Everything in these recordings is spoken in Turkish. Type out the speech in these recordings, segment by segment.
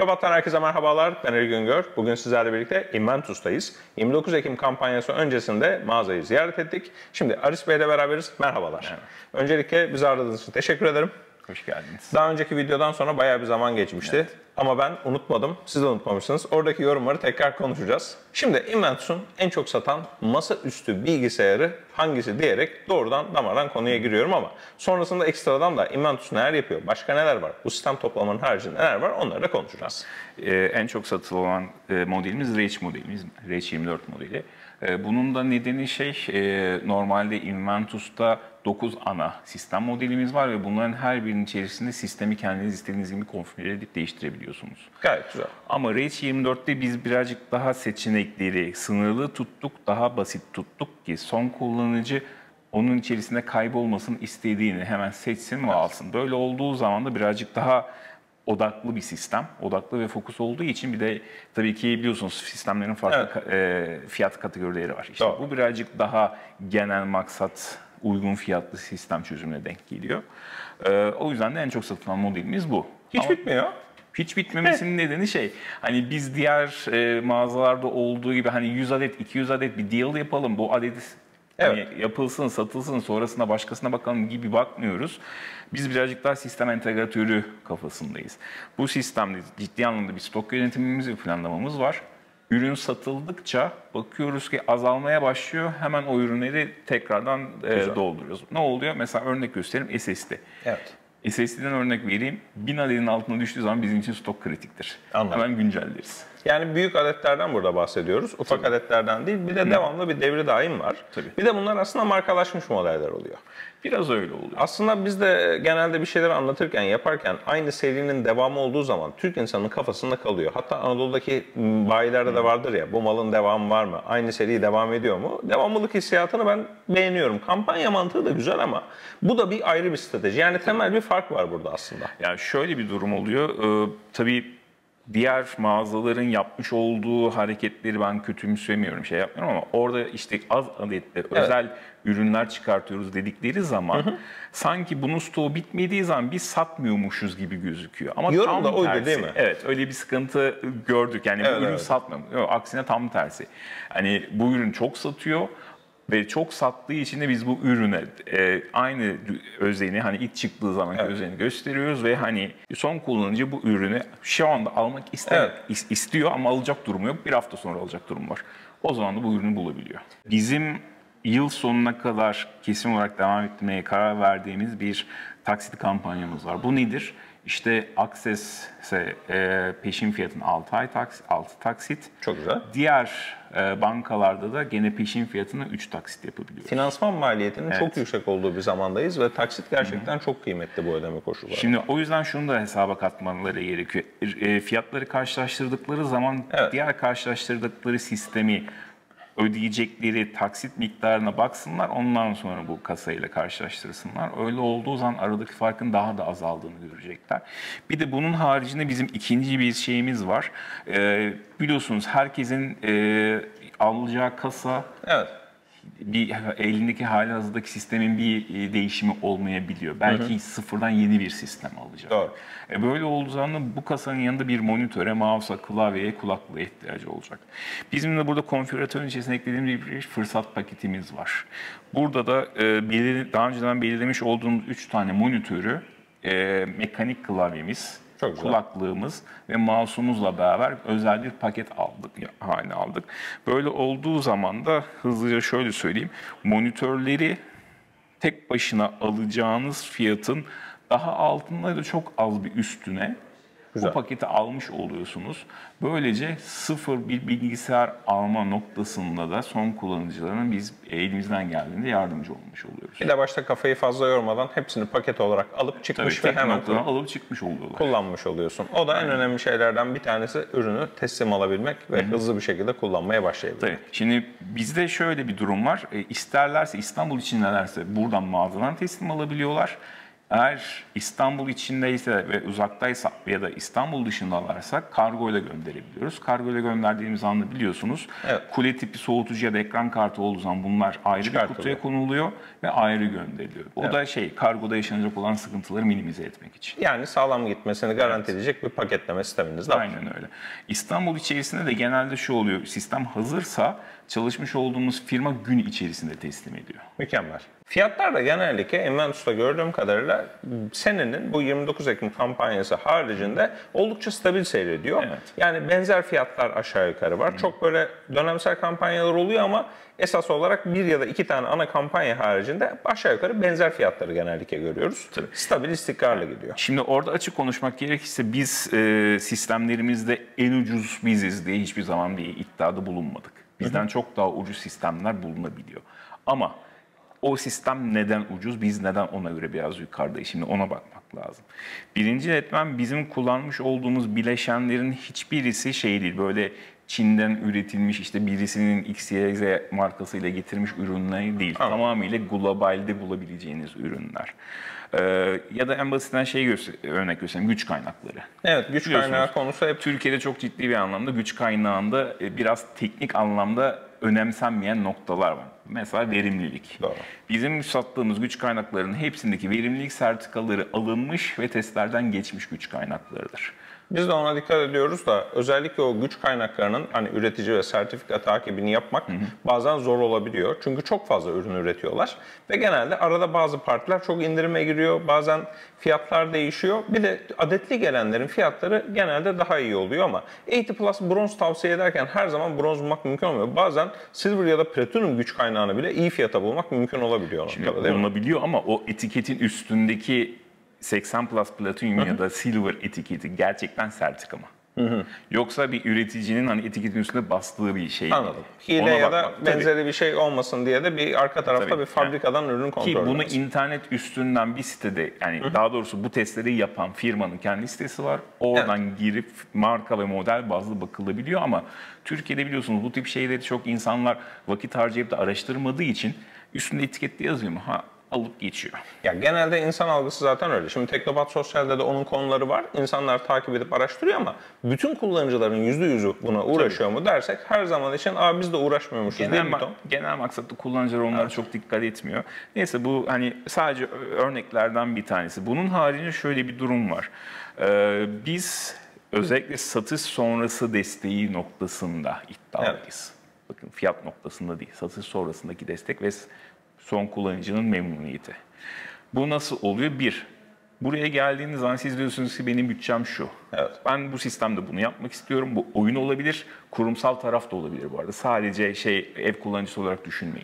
Akrobat'tan herkese merhabalar. Ben Ali Güngör. Bugün sizlerle birlikte Inventus'tayız. 29 Ekim kampanyası öncesinde mağazayı ziyaret ettik. Şimdi Aris Bey'le beraberiz. Merhabalar. Evet. Öncelikle bizi aradığınız için teşekkür ederim. Hoş geldiniz. Daha önceki videodan sonra bayağı bir zaman geçmişti. Evet. Ama ben unutmadım. Siz de unutmamışsınız. Oradaki yorumları tekrar konuşacağız. Şimdi Inventus'un en çok satan masaüstü bilgisayarı hangisi diyerek doğrudan damardan konuya giriyorum ama sonrasında ekstradan da Inventus neler yapıyor, başka neler var, bu sistem toplamanın haricinde neler var onları da konuşacağız. En çok satılan modelimiz Reach modelimiz, Reach 24 modeli. Bunun da nedeni normalde Inventus'ta 9 ana sistem modelimiz var ve bunların her birinin içerisinde sistemi kendiniz istediğiniz gibi konfigüre edip değiştirebiliyorsunuz. Gayet güzel. Ama Reach 24'te biz birazcık daha seçenekleri sınırlı tuttuk, daha basit tuttuk ki son kullanıcı onun içerisinde kaybolmasın istediğini hemen seçsin ve alsın. Böyle olduğu zaman da birazcık daha odaklı bir sistem, odaklı ve fokus olduğu için bir de tabii ki biliyorsunuz sistemlerin farklı fiyat kategorileri var. İşte bu birazcık daha genel maksat, uygun fiyatlı sistem çözümüne denk geliyor. O yüzden de en çok satılan modelimiz bu. Hiç bitmiyor. Hiç bitmemesinin nedeni hani biz diğer mağazalarda olduğu gibi hani 100 adet, 200 adet bir deal yapalım, bu adeti hani yapılsın, satılsın, sonrasında başkasına bakalım gibi bakmıyoruz. Biz birazcık daha sistem entegratörü kafasındayız. Bu sistemde ciddi anlamda bir stok yönetimimiz ve planlamamız var. Ürün satıldıkça bakıyoruz ki azalmaya başlıyor. Hemen o ürünleri tekrardan dolduruyoruz. Ne oluyor? Mesela örnek göstereyim, SSD. Evet. SSD'den örnek vereyim. 1000 adetin altına düştüğü zaman bizim için stok kritiktir. Anladım. Hemen güncelleriz. Yani büyük adetlerden burada bahsediyoruz. Ufak adetlerden değil. Bir de devamlı bir devri daim var. Tabii. Bir de bunlar aslında markalaşmış modeller oluyor. Biraz öyle oluyor. Aslında biz de genelde bir şeyler anlatırken, yaparken aynı serinin devamı olduğu zaman Türk insanının kafasında kalıyor. Hatta Anadolu'daki bayilerde de vardır ya, bu malın devamı var mı? Aynı seri devam ediyor mu? Devamlılık hissiyatını ben beğeniyorum. Kampanya mantığı da güzel ama bu da bir ayrı bir strateji. Yani temel bir fark var burada aslında. Yani şöyle bir durum oluyor. Tabii diğer mağazaların yapmış olduğu hareketleri ben kötümsemiyorum, yapmıyorum ama orada işte az adetli özel ürünler çıkartıyoruz dedikleri zaman sanki bunun stoğu bitmediği zaman biz satmıyormuşuz gibi gözüküyor. Ama yorum tam da oydu tersi. Değil mi? Evet, öyle bir sıkıntı gördük. Yani bu ürün satmıyor. Yok, aksine tam tersi. Hani bu ürün çok satıyor. Ve çok sattığı için de biz bu ürüne aynı özeni hani ilk çıktığı zamanki özeni gösteriyoruz ve hani son kullanıcı bu ürünü şu anda almak istiyor ama alacak durumu yok. Bir hafta sonra alacak durum var. O zaman da bu ürünü bulabiliyor. Bizim yıl sonuna kadar kesin olarak devam ettirmeye karar verdiğimiz bir taksit kampanyamız var. Bu nedir? İşte Access peşin fiyatın 6 taksit. Çok güzel. Diğer bankalarda da gene peşin fiyatını 3 taksit yapabiliyoruz. Finansman maliyetinin çok yüksek olduğu bir zamandayız ve taksit gerçekten çok kıymetli bu ödeme koşulları. Şimdi o yüzden şunu da hesaba katmaları gerekiyor. Fiyatları karşılaştırdıkları zaman diğer karşılaştırdıkları sistemi ödeyecekleri taksit miktarına baksınlar, ondan sonra bu kasayla karşılaştırsınlar. Öyle olduğu zaman aradaki farkın daha da azaldığını görecekler. Bir de bunun haricinde bizim ikinci bir şeyimiz var. Biliyorsunuz herkesin alacağı kasa bir elindeki halihazırdaki sistemin bir değişimi olmayabiliyor. Belki sıfırdan yeni bir sistem alacak. Doğru. Böyle olduğu zaman bu kasanın yanında bir monitöre, mouse'a, klavyeye, kulaklığa ihtiyacı olacak. Bizim de burada konfigüratörün içerisine eklediğimiz bir fırsat paketimiz var. Burada da daha önceden belirlemiş olduğumuz 3 tane monitörü, mekanik klavyemiz, kulaklığımız ve mouse'umuzla beraber özel bir paket haline aldık. Böyle olduğu zaman da hızlıca şöyle söyleyeyim. Monitörleri tek başına alacağınız fiyatın daha altında da çok az bir üstüne bu paketi almış oluyorsunuz. Böylece sıfır bir bilgisayar alma noktasında da son kullanıcıların biz elimizden geldiğinde yardımcı olmuş oluyoruz. Bir de başta kafayı fazla yormadan hepsini paket olarak alıp çıkmış ve hemen alıp çıkmış oluyorlar. Kullanmış oluyorsun. O da en önemli şeylerden bir tanesi, ürünü teslim alabilmek ve hızlı bir şekilde kullanmaya başlayabilmek. Tabii. Şimdi bizde şöyle bir durum var. İsterlerse, İstanbul içindelerse buradan mağazadan teslim alabiliyorlar. Eğer İstanbul içindeyse ve uzaktaysa ya da İstanbul dışındalarsa kargo ile gönderebiliyoruz. Kargo ile gönderdiğimiz anda biliyorsunuz kule tipi soğutucu ya da ekran kartı olduğu zaman bunlar ayrı bir kutuya konuluyor ve ayrı gönderiliyor. O da kargoda yaşanacak olan sıkıntıları minimize etmek için. Yani sağlam gitmesini garanti edecek bir paketleme sisteminiz de var. Aynen öyle. İstanbul içerisinde de genelde şu oluyor. Sistem hazırsa çalışmış olduğumuz firma gün içerisinde teslim ediyor. Mükemmel. Fiyatlar da genellikle Inventus'ta gördüğüm kadarıyla senenin bu 29 Ekim kampanyası haricinde oldukça stabil seyrediyor. Evet. Yani benzer fiyatlar aşağı yukarı var. Çok böyle dönemsel kampanyalar oluyor ama esas olarak bir ya da iki tane ana kampanya haricinde aşağı yukarı benzer fiyatları genellikle görüyoruz. Tabii. Stabil, istikrarlı gidiyor. Şimdi orada açık konuşmak gerekirse biz sistemlerimizde en ucuz biziz diye hiçbir zaman bir iddiada bulunmadık. Bizden çok daha ucuz sistemler bulunabiliyor. Ama o sistem neden ucuz, biz neden ona göre biraz yukarıdayız? Şimdi ona bakmak lazım. Birinci etmen bizim kullanmış olduğumuz bileşenlerin hiçbirisi şey değil, böyle Çin'den üretilmiş işte birisinin XYZ markasıyla getirmiş ürünler değil. Tamamıyla globalde bulabileceğiniz ürünler. Ya da en basitinden örnek göstereyim, güç kaynakları. Evet, güç kaynağı konusu hep Türkiye'de çok ciddi bir anlamda güç kaynağında biraz teknik anlamda önemsenmeyen noktalar var. Mesela verimlilik. Doğru. Bizim sattığımız güç kaynaklarının hepsindeki verimlilik sertifikaları alınmış ve testlerden geçmiş güç kaynaklarıdır. Biz de ona dikkat ediyoruz da özellikle o güç kaynaklarının hani üretici ve sertifika takibini yapmak bazen zor olabiliyor. Çünkü çok fazla ürün üretiyorlar ve genelde arada bazı partiler çok indirime giriyor. Bazen fiyatlar değişiyor. Bir de adetli gelenlerin fiyatları genelde daha iyi oluyor ama 80 Plus bronz tavsiye ederken her zaman bronz bulmak mümkün olmuyor. Bazen silver ya da platinum güç kaynağını bile iyi fiyata bulmak mümkün olabiliyor. Şimdi olabiliyor ama o etiketin üstündeki 80 Plus Platinum ya da Silver etiketi gerçekten sertifika mı? Yoksa bir üreticinin hani etiketin üstünde bastığı bir şey. Anladım. Hile ya da benzeri bir şey olmasın diye de bir arka tarafta bir fabrikadan ürün kontrol ediyoruz. Ki bunu ederiz. internet üstünden bir sitede yani daha doğrusu bu testleri yapan firmanın kendi sitesi var. Oradan girip marka ve model bazlı bakılabiliyor ama Türkiye'de biliyorsunuz bu tip şeyleri çok insanlar vakit harcayıp da araştırmadığı için üstünde etikette yazıyor mu? Alıp geçiyor. Ya genelde insan algısı zaten öyle. Şimdi Teknopat Sosyal'de de onun konuları var. İnsanlar takip edip araştırıyor ama bütün kullanıcıların %100'ü buna uğraşıyor mu dersek her zaman için biz de uğraşmıyormuşuz değil mi Tom? Genel maksatlı kullanıcılar onlara çok dikkat etmiyor. Neyse bu hani sadece örneklerden bir tanesi. Bunun haricinde şöyle bir durum var. Biz özellikle satış sonrası desteği noktasında iddialıyız. Bakın fiyat noktasında değil, satış sonrasındaki destek ve son kullanıcının memnuniyeti. Bu nasıl oluyor? Buraya geldiğiniz zaman siz diyorsunuz ki benim bütçem şu. Evet. Ben bu sistemde bunu yapmak istiyorum. Bu oyun olabilir, kurumsal taraf da olabilir bu arada. Sadece ev kullanıcısı olarak düşünmeyin.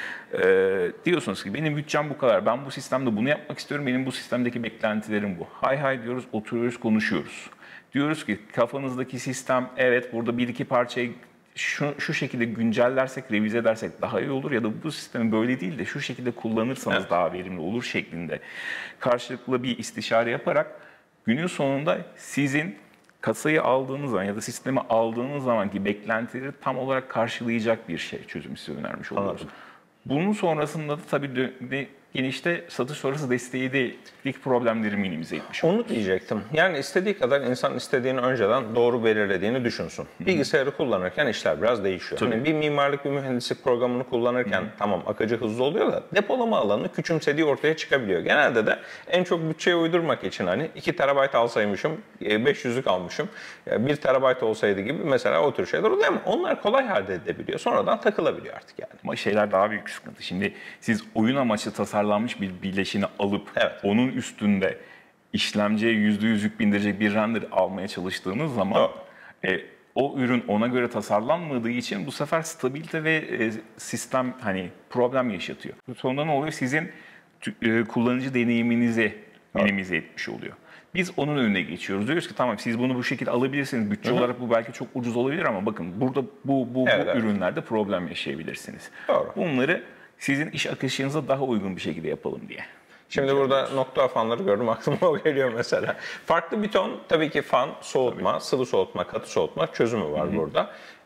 Diyorsunuz ki benim bütçem bu kadar. Ben bu sistemde bunu yapmak istiyorum. Benim bu sistemdeki beklentilerim bu. Hay diyoruz, oturuyoruz, konuşuyoruz. Diyoruz ki kafanızdaki sistem evet burada bir iki parçayı şu şekilde güncellersek, revize edersek daha iyi olur ya da bu sistemi böyle değil de şu şekilde kullanırsanız daha verimli olur şeklinde karşılıklı bir istişare yaparak günün sonunda sizin kasayı aldığınız zaman ya da sistemi aldığınız zamanki beklentileri tam olarak karşılayacak bir çözüm size önermiş oluyoruz. Bunun sonrasında da tabii genişte satış sonrası desteği de ilk problemleri minimize etmiş. Onu diyecektim. Yani istediği kadar insan istediğini önceden doğru belirlediğini düşünsün. Bilgisayarı kullanırken işler biraz değişiyor. Hani bir mimarlık, bir mühendislik programını kullanırken tamam akıcı hızlı oluyor da depolama alanını küçümsediği ortaya çıkabiliyor. Genelde de en çok bütçeye uydurmak için hani 2 TB alsaymışım, 500'lük almışım, 1 TB olsaydı gibi mesela o tür şeyler oluyor ama onlar kolay halde edilebiliyor. Sonradan takılabiliyor artık yani. Ama şeyler daha büyük sıkıntı. Şimdi siz oyun amaçlı tasarlanmış bir bileşini alıp onun üstünde işlemciye %100 yük bindirecek bir render almaya çalıştığınız zaman o ürün ona göre tasarlanmadığı için bu sefer stabilite ve sistem hani problem yaşatıyor. Sonunda ne oluyor? Sizin kullanıcı deneyiminizi minimize etmiş oluyor. Biz onun önüne geçiyoruz. Diyoruz ki tamam siz bunu bu şekilde alabilirsiniz. Bütçe olarak bu belki çok ucuz olabilir ama bakın burada bu ürünlerde problem yaşayabilirsiniz. Doğru. Bunları sizin iş akışınıza daha uygun bir şekilde yapalım diye. Şimdi burada nokta fanları gördüm aklıma o geliyor mesela. Farklı bir ton tabii ki fan, soğutma, sıvı soğutma, katı soğutma çözümü var burada.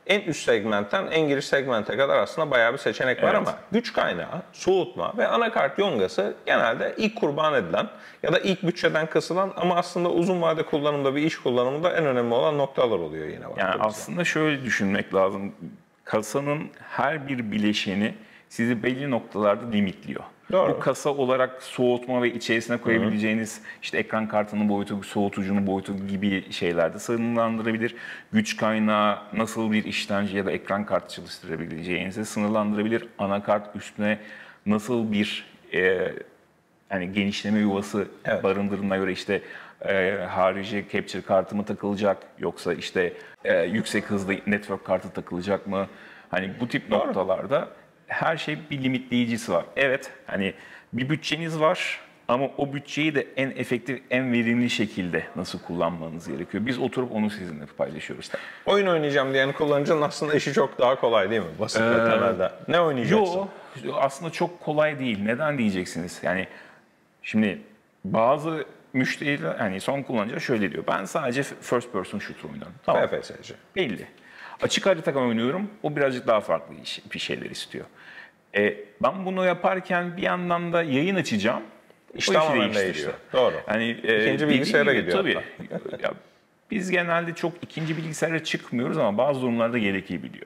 en üst segmentten en giriş segmente kadar aslında bayağı bir seçenek var Evet. ama güç kaynağı, soğutma ve anakart yongası genelde ilk kurban edilen ya da ilk bütçeden kısılan ama aslında uzun vade kullanımda bir iş kullanımında en önemli olan noktalar oluyor yine Yani baktığımızda. aslında şöyle düşünmek lazım. Kasanın her bir bileşeni sizi belli noktalarda limitliyor. Doğru. Bu kasa olarak soğutma ve içerisine koyabileceğiniz işte ekran kartının boyutu, soğutucunun boyutu gibi şeylerde sınırlandırabilir. Güç kaynağı nasıl bir işlemci ya da ekran kartı çalıştırabileceğinizi sınırlandırabilir. Anakart üstüne nasıl bir yani genişleme yuvası barındırdığına göre işte harici capture kartı mı takılacak yoksa işte yüksek hızlı network kartı takılacak mı? Hani bu tip noktalarda her şey bir limitleyicisi var. Evet, hani bir bütçeniz var ama o bütçeyi de en efektif, en verimli şekilde nasıl kullanmanız gerekiyor. Biz oturup onu sizinle paylaşıyoruz. Oyun oynayacağım diyen kullanıcının aslında işi çok daha kolay değil mi? Basit ve temelde. Ne oynayacaksın? Aslında çok kolay değil. Neden diyeceksiniz? Yani şimdi bazı müşteriler, hani son kullanıcı şöyle diyor. Ben sadece first person shooter oynuyorum. Tamam. FPS'ci. Belli. Açık harita oynuyorum. O birazcık daha farklı bir şeyler istiyor. Ben bunu yaparken bir yandan da yayın açacağım. İş o tamamen değiştiriyor. değişiyor. Doğru. Yani, İkinci bilgisayara gidiyor tabii. Ya, biz genelde çok ikinci bilgisayara çıkmıyoruz ama bazı durumlarda gerekebiliyor.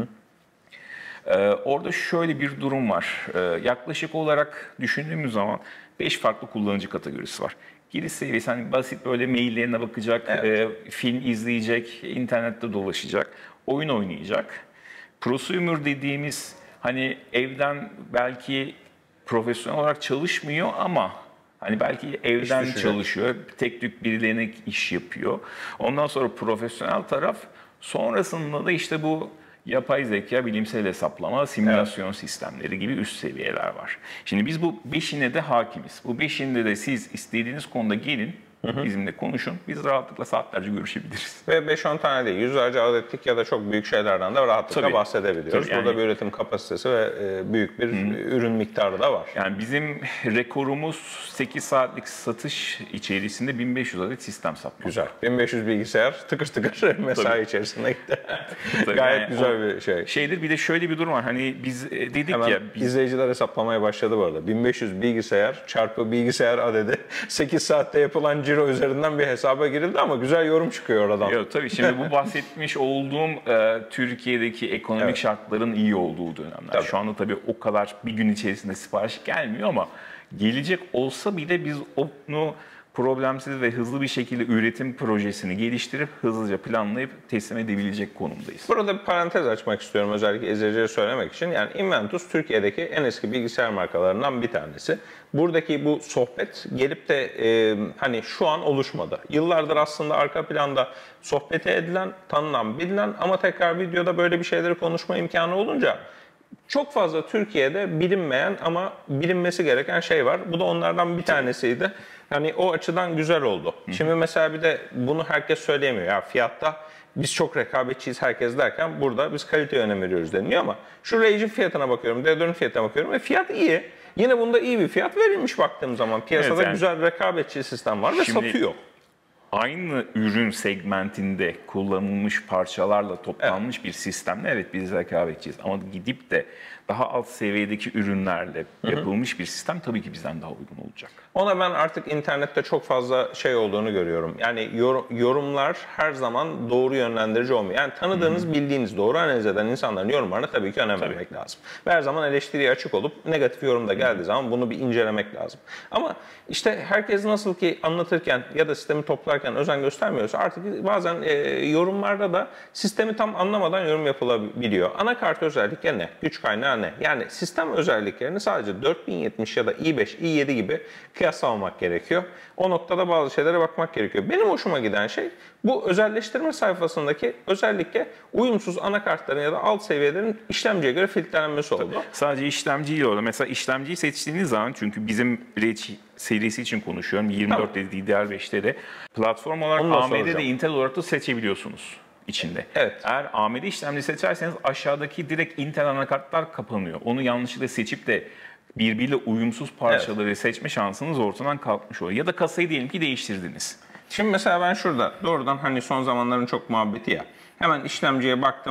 Orada şöyle bir durum var. Yaklaşık olarak düşündüğümüz zaman 5 farklı kullanıcı kategorisi var. Giriş seviyesi hani basit böyle maillerine bakacak, film izleyecek, internette dolaşacak, oyun oynayacak. Prosumer dediğimiz hani evden belki profesyonel olarak çalışmıyor ama hani belki evden çalışıyor, tek tük birilerine iş yapıyor. Ondan sonra profesyonel taraf, sonrasında da işte bu yapay zeka, bilimsel hesaplama, simülasyon sistemleri gibi üst seviyeler var. Şimdi biz bu beşine de hakimiz. Bu beşinde de siz istediğiniz konuda gelin, bizimle konuşun. Biz rahatlıkla saatlerce görüşebiliriz. Ve 5-10 tane değil, yüzlerce adetlik ya da çok büyük şeylerden de rahatlıkla bahsedebiliyoruz. Tabii, burada bir üretim kapasitesi ve büyük bir ürün miktarı da var. Yani bizim rekorumuz 8 saatlik satış içerisinde 1500 adet sistem satmak. Güzel. 1500 bilgisayar tıkır tıkır mesai içerisinde gitti. Gayet yani güzel bir şey. Şeydir, bir de şöyle bir durum var. Hani biz dedik Hemen ya... izleyiciler hesaplamaya başladı bu arada. 1500 bilgisayar çarpı bilgisayar adedi 8 saatte yapılan ciro üzerinden bir hesaba girildi ama güzel yorum çıkıyor oradan. Yok, tabii şimdi bu bahsetmiş olduğum Türkiye'deki ekonomik şartların iyi olduğu dönemler. Tabii. Şu anda tabii o kadar bir gün içerisinde sipariş gelmiyor ama gelecek olsa bile biz onu problemsiz ve hızlı bir şekilde üretim projesini geliştirip hızlıca planlayıp teslim edebilecek konumdayız. Burada bir parantez açmak istiyorum özellikle izleyicilere söylemek için. Yani Inventus Türkiye'deki en eski bilgisayar markalarından bir tanesi. Buradaki bu sohbet gelip de hani şu an oluşmadı. Yıllardır aslında arka planda sohbeti edilen, tanınan, bilinen ama tekrar videoda böyle bir şeyleri konuşma imkanı olunca çok fazla Türkiye'de bilinmeyen ama bilinmesi gereken şey var. Bu da onlardan bir tanesiydi. Hani o açıdan güzel oldu. Şimdi mesela bir de bunu herkes söyleyemiyor. Ya fiyatta biz çok rekabetçiyiz herkes derken burada biz kaliteye önem veriyoruz deniliyor ama şu Rage'in fiyatına bakıyorum, D4'ün fiyatına bakıyorum ve fiyat iyi. Yine bunda iyi bir fiyat verilmiş baktığım zaman. Piyasada Evet, yani güzel rekabetçi sistem var ve satıyor. Aynı ürün segmentinde kullanılmış parçalarla toplanmış bir sistemle evet biz rekabetçiyiz. Ama gidip de daha alt seviyedeki ürünlerle yapılmış bir sistem tabii ki bizden daha uygun olacak. Ona ben artık internette çok fazla şey olduğunu görüyorum. Yani yorumlar her zaman doğru yönlendirici olmuyor. Yani tanıdığınız, bildiğiniz, doğru analiz eden insanların yorumlarına tabii ki önem vermek lazım. Ve her zaman eleştiriye açık olup negatif yorum da geldiği zaman bunu bir incelemek lazım. Ama işte herkes nasıl ki anlatırken ya da sistemi toplarken özen göstermiyorsa artık bazen yorumlarda da sistemi tam anlamadan yorum yapılabiliyor. Anakart özellikleri ne? Güç kaynağı ne? Yani sistem özelliklerini sadece 4070 ya da i5, i7 gibi kıyaslamamak gerekiyor. O noktada bazı şeylere bakmak gerekiyor. Benim hoşuma giden şey bu özelleştirme sayfasındaki özellikle uyumsuz anakartların ya da alt seviyelerin işlemciye göre filtrelenmesi oldu. Sadece işlemciyle orada. Mesela işlemciyi seçtiğiniz zaman, çünkü bizim Rage serisi için konuşuyorum. 24'te de DDR5'te de platform olarak AMD'de de Intel olarak da seçebiliyorsunuz içinde. Evet. Eğer AMD işlemci seçerseniz aşağıdaki direkt Intel anakartlar kapanıyor. Onu yanlışlıkla seçip de birbiriyle uyumsuz parçaları seçme şansınız ortadan kalkmış oluyor. Ya da kasayı diyelim ki değiştirdiniz. Şimdi mesela ben şurada doğrudan hani son zamanların çok muhabbeti ya. Hemen işlemciye baktım.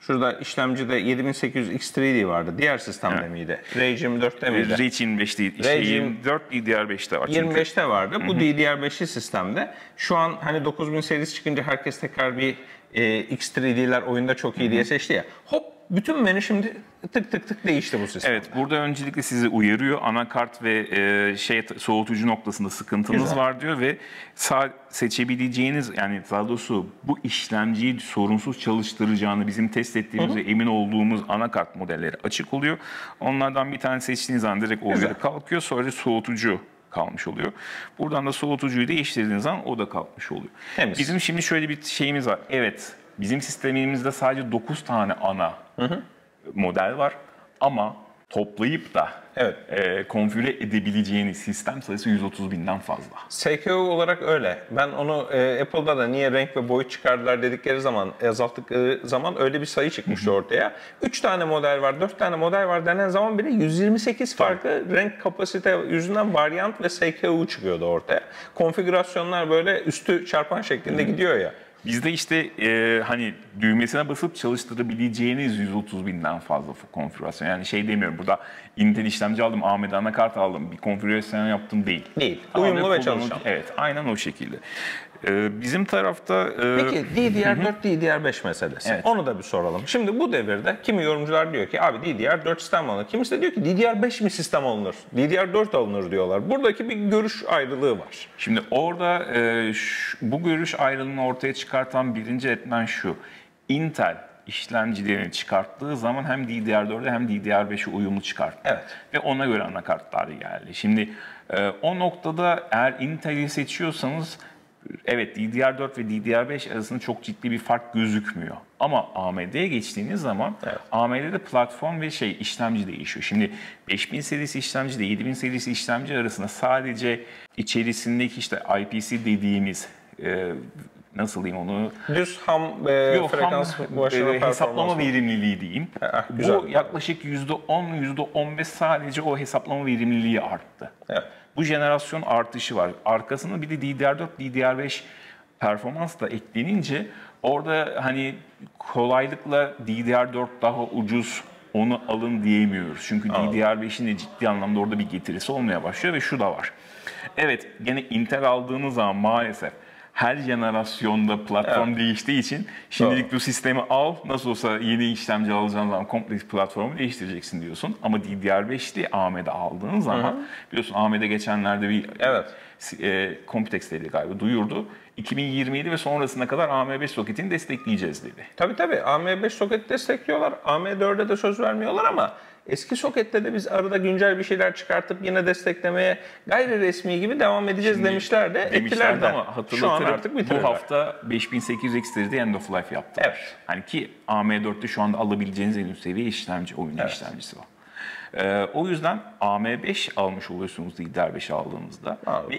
Şurada işlemcide 7800 X3D vardı. Diğer sistemde miydi? RAID 24'te miydi? RAID 25 değil. RAID 24 DDR5'te var. 25'te vardı. Bu DDR5'li sistemde. Şu an hani 9000 serisi çıkınca herkes tekrar bir X3D'ler oyunda çok iyi diye seçti ya. Hop bütün menü şimdi tık tık tık değişti bu sistem. Evet, burada öncelikle sizi uyarıyor. Anakart ve soğutucu noktasında sıkıntınız var diyor ve seçebileceğiniz, yani daha doğrusu bu işlemciyi sorunsuz çalıştıracağını bizim test ettiğimiz ve emin olduğumuz anakart modelleri açık oluyor. Onlardan bir tane seçtiğiniz zaman direkt o uyarı kalkıyor. Sonra soğutucu kalmış oluyor. Buradan da soğutucuyu değiştirdiğiniz zaman o da kalkmış oluyor. Temiz. Bizim şimdi şöyle bir şeyimiz var. Evet, bizim sistemimizde sadece 9 tane ana model var ama toplayıp da konfigüre edebileceğiniz sistem sayısı 130.000'den fazla. SKU olarak öyle. Ben onu Apple'da da niye renk ve boyut çıkardılar dedikleri zaman, azalttıkları zaman öyle bir sayı çıkmıştı ortaya. 3 tane model var, 4 tane model var denen zaman bile 128 farklı renk kapasite yüzünden varyant ve SKU çıkıyordu ortaya. Konfigürasyonlar böyle üstü çarpan şeklinde gidiyor ya. Bizde işte hani düğmesine basıp çalıştırabileceğiniz 130.000'den fazla konfigürasyon. Yani şey demiyorum burada Intel işlemci aldım, AMD anakart aldım, bir konfigürasyon yaptım değil. Değil. Uyumlu ve çalışan. Evet, aynen o şekilde. Bizim tarafta... Peki DDR4, DDR5 meselesi. Evet. Onu da bir soralım. Şimdi bu devirde kimi yorumcular diyor ki abi DDR4 sistem alınır. Kimisi de diyor ki DDR5 mi sistem alınır? DDR4 alınır diyorlar. Buradaki bir görüş ayrılığı var. Şimdi orada bu görüş ayrılığını ortaya çıkartan birinci etmen şu. Intel işlemcilerini çıkarttığı zaman hem DDR4'e hem DDR5'e uyumlu çıkarttı. Evet. Ve ona göre anakartlar geldi. Şimdi o noktada eğer Intel'i seçiyorsanız evet DDR4 ve DDR5 arasında çok ciddi bir fark gözükmüyor. Ama AMD'ye geçtiğiniz zaman AMD'de platform ve işlemci değişiyor. Şimdi 5000 serisi işlemci ile 7000 serisi işlemci arasında sadece içerisindeki IPC dediğimiz nasıl diyeyim onu? Düz ham frekans başına hesaplama verimliliği diyeyim. Güzel. Bu yaklaşık %10, %15 sadece o hesaplama verimliliği arttı. Evet. Bu jenerasyon artışı var. Arkasında bir de DDR4, DDR5 performans da eklenince orada hani kolaylıkla DDR4 daha ucuz onu alın diyemiyoruz. Çünkü DDR5'in de ciddi anlamda orada bir getirisi olmaya başlıyor ve şu da var. Evet, gene Intel aldığınız zaman maalesef her jenerasyonda platform değiştiği için şimdilik bu sistemi al, nasıl olsa yeni işlemci alacağın zaman komple platformu değiştireceksin diyorsun. Ama DDR5'li AMD aldığın zaman biliyorsun AMD geçenlerde bir Computex dedi galiba duyurdu. 2027 ve sonrasına kadar AM5 soketini destekleyeceğiz dedi. Tabii AM5 soket destekliyorlar. AM4'e de söz vermiyorlar ama eski sokette de biz arada güncel bir şeyler çıkartıp yine desteklemeye gayri resmi gibi devam edeceğiz demişler de. Ettiler de ama şu an artık bitirirler. Bu hafta 5800 X'leri de end of life yaptılar. Evet. Hani ki AM4'te şu anda alabileceğiniz en üst seviye işlemci, oyun işlemcisi var. O yüzden AM5 almış oluyorsunuz DDR5 aldığınızda. Ve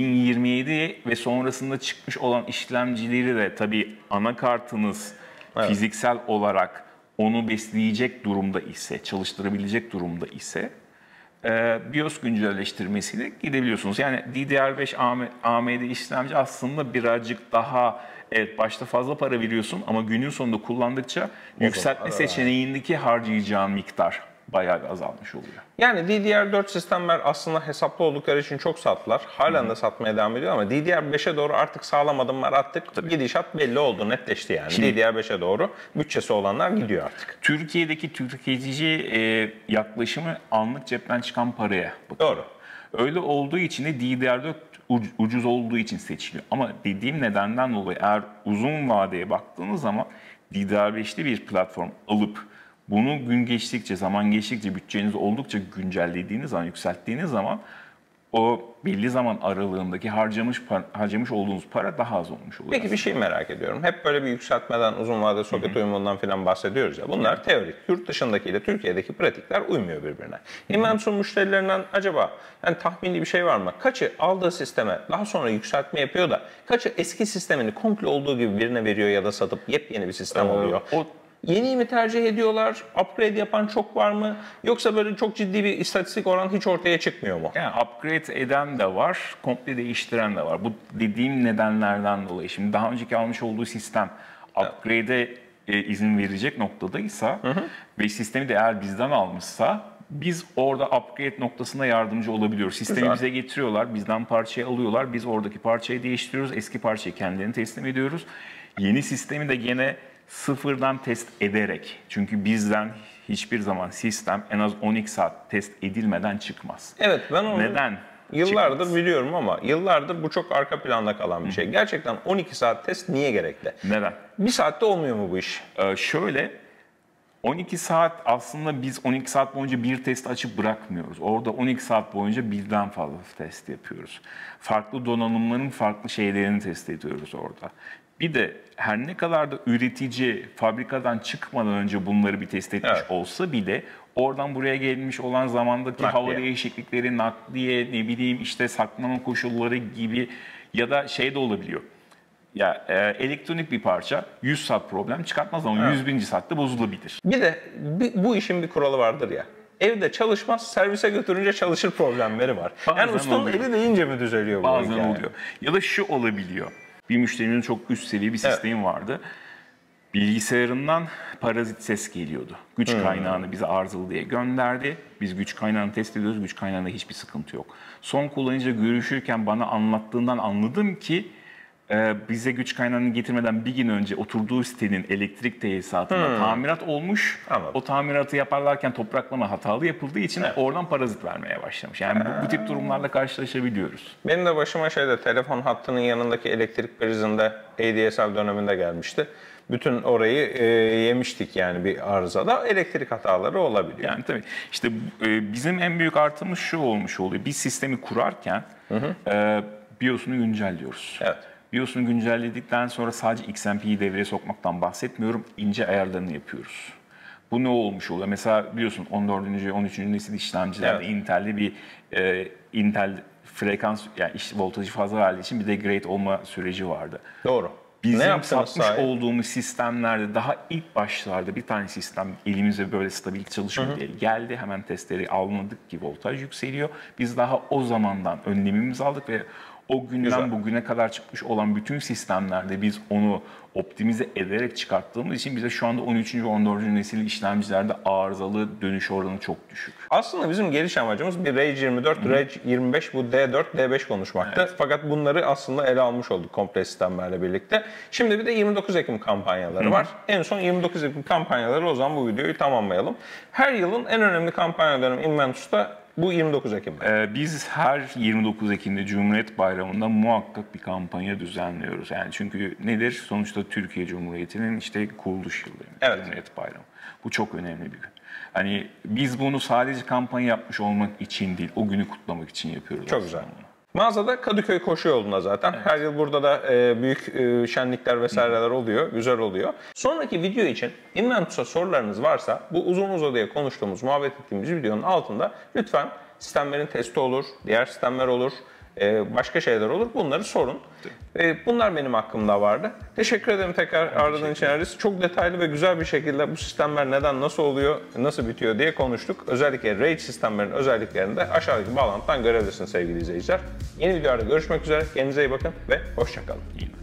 2027 ve sonrasında çıkmış olan işlemcileri de tabii anakartınız fiziksel olarak onu besleyecek durumda ise, çalıştırabilecek durumda ise BIOS güncelleştirmesiyle gidebiliyorsunuz. Yani DDR5 AMD işlemci aslında birazcık daha başta fazla para veriyorsun ama günün sonunda kullandıkça yükseltme seçeneğindeki harcayacağın miktar bayağı bir azalmış oluyor. Yani DDR4 sistemler aslında hesaplı oldukları için çok sattılar. Halen de satmaya devam ediyor ama DDR5'e doğru artık sağlam adımlar attık. Gidişat belli oldu, netleşti yani. Şimdi, DDR5'e doğru bütçesi olanlar gidiyor artık. Türkiye'deki tüketici yaklaşımı anlık cepten çıkan paraya bakıyor. Doğru. Öyle olduğu için de DDR4 ucuz olduğu için seçiliyor. Ama dediğim nedenden dolayı eğer uzun vadeye baktığınız zaman DDR5'li bir platform alıp bunu gün geçtikçe, zaman geçtikçe, bütçenizi oldukça güncellediğiniz zaman, yükselttiğiniz zaman o belli zaman aralığındaki harcamış olduğunuz para daha az olmuş oluyor. Peki bir şey merak ediyorum. Hep böyle bir yükseltmeden, uzun vadeli soket uyumundan falan bahsediyoruz ya. Bunlar teorik. Yurt dışındakiyle Türkiye'deki pratikler uymuyor birbirine. İmamsun müşterilerinden acaba yani tahmini bir şey var mı? Kaçı aldığı sisteme daha sonra yükseltme yapıyor da kaçı eski sistemini komple olduğu gibi birine veriyor ya da satıp yepyeni bir sistem oluyor? Yeniyi mi tercih ediyorlar? Upgrade yapan çok var mı? Yoksa böyle çok ciddi bir istatistik oran hiç ortaya çıkmıyor mu? Yani upgrade eden de var, komple değiştiren de var. Bu dediğim nedenlerden dolayı. Şimdi daha önceki almış olduğu sistem upgrade'e izin verecek noktadaysa ve sistemi de eğer bizden almışsa biz orada upgrade noktasında yardımcı olabiliyoruz. Sistemi Güzel. bize getiriyorlar, bizden parçayı alıyorlar, biz oradaki parçayı değiştiriyoruz, eski parçayı kendilerine teslim ediyoruz. Yeni sistemi de gene sıfırdan test ederek, çünkü bizden hiçbir zaman sistem en az 12 saat test edilmeden çıkmaz. Evet, ben onu Neden? yıllardır Çıkmaz. biliyorum ama yıllardır bu çok arka planda kalan bir şey. Gerçekten 12 saat test niye gerekli? Neden? Bir saatte olmuyor mu bu iş? Şöyle, 12 saat aslında biz 12 saat boyunca bir test açıp bırakmıyoruz. Orada 12 saat boyunca birden fazla test yapıyoruz. Farklı donanımların farklı şeylerini test ediyoruz orada. Bir de her ne kadar da üretici fabrikadan çıkmadan önce bunları bir test etmiş olsa bile oradan buraya gelmiş olan zamandaki Nakliye. hava değişiklikleri, nakliye, ne bileyim işte saklama koşulları gibi ya da şey de olabiliyor. Ya elektronik bir parça 100 saat problem çıkartmaz ama 100. saatte bozulabilir. Bir de bu işin bir kuralı vardır ya. Evde çalışmaz, servise götürünce çalışır problemleri var. Bazen Yani ustanın oluyor. eli deyince mi düzeliyor bu Bazen hikaye? oluyor. Ya da şu olabiliyor. Bir müşterinin çok üst seviye bir sistemi vardı. Bilgisayarından parazit ses geliyordu. Güç kaynağını bize arızalı diye gönderdi. Biz güç kaynağını test ediyoruz. Güç kaynağında hiçbir sıkıntı yok. Son kullanıcıyla görüşürken bana anlattığından anladım ki bize güç kaynağını getirmeden bir gün önce oturduğu sitenin elektrik tesisatında tamirat olmuş. Anladım. O tamiratı yaparlarken topraklama hatalı yapıldığı için oradan parazit vermeye başlamış. Yani bu tip durumlarla karşılaşabiliyoruz. Benim de başıma telefon hattının yanındaki elektrik prizinde ADSL döneminde gelmişti. Bütün orayı yemiştik yani bir arızada. Elektrik hataları olabiliyor. Yani tabii işte bizim en büyük artımız şu olmuş oluyor. Biz sistemi kurarken BIOS'unu güncelliyoruz. Evet. BIOS'unu güncelledikten sonra sadece XMP'yi devreye sokmaktan bahsetmiyorum. İnce ayarlarını yapıyoruz. Bu ne olmuş oluyor? Mesela biliyorsun 14. 13. nesil işlemcilerde Intel'de bir Intel frekans yani voltajı fazla verdiği için bir degrade olma süreci vardı. Doğru. Bizim satmış olduğumuz sistemlerde daha ilk başlarda bir tane sistem elimize böyle stabil çalışıyor diye geldi. Hemen testleri almadık ki voltaj yükseliyor. Biz daha o zamandan önlemimizi aldık ve o günden bugüne kadar çıkmış olan bütün sistemlerde biz onu optimize ederek çıkarttığımız için bize şu anda 13. ve 14. nesil işlemcilerde arızalı dönüş oranı çok düşük. Aslında bizim geliş amacımız bir Rage 24, Rage 25, bu D4, D5 konuşmaktı. Evet. Fakat bunları aslında ele almış olduk komple sistemlerle birlikte. Şimdi bir de 29 Ekim kampanyaları var. En son 29 Ekim kampanyaları, o zaman bu videoyu tamamlayalım. Her yılın en önemli kampanyalarının Inventus'ta bu 29 Ekim'de. Biz her 29 Ekim'de Cumhuriyet Bayramı'nda muhakkak bir kampanya düzenliyoruz. Yani çünkü nedir? Sonuçta Türkiye Cumhuriyeti'nin işte kuruluş yılı. Cumhuriyet Bayramı. Bu çok önemli bir gün. Hani biz bunu sadece kampanya yapmış olmak için değil, o günü kutlamak için yapıyoruz. Çok güzel. Mağazada Kadıköy Koşu Yolu'nda zaten. Her yıl burada da büyük şenlikler vesaireler oluyor. Güzel oluyor. Sonraki video için Inventus'a sorularınız varsa bu uzun uzadıya konuştuğumuz, muhabbet ettiğimiz videonun altında lütfen sistemlerin testi olur, diğer sistemler olur, başka şeyler olur. Bunları sorun. Bunlar benim hakkımda vardı. Teşekkür ederim tekrar aradığın için Aris. Çok detaylı ve güzel bir şekilde bu sistemler neden, nasıl oluyor, nasıl bitiyor diye konuştuk. Özellikle Rage sistemlerin özelliklerini de aşağıdaki bağlantıdan görebilirsiniz sevgili izleyiciler. Yeni videolarda görüşmek üzere. Kendinize iyi bakın ve hoşça kalın.